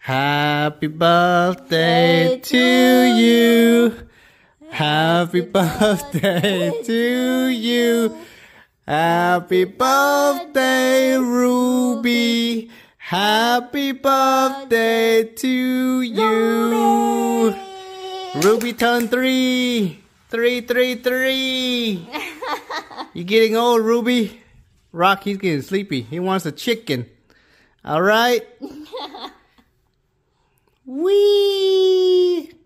Happy birthday to you. Happy birthday to you. Happy birthday, Ruby. Happy birthday to you. Ruby turned 3. 3. You getting old, Ruby? Rock, he's getting sleepy. He wants a chicken. All right. Wee.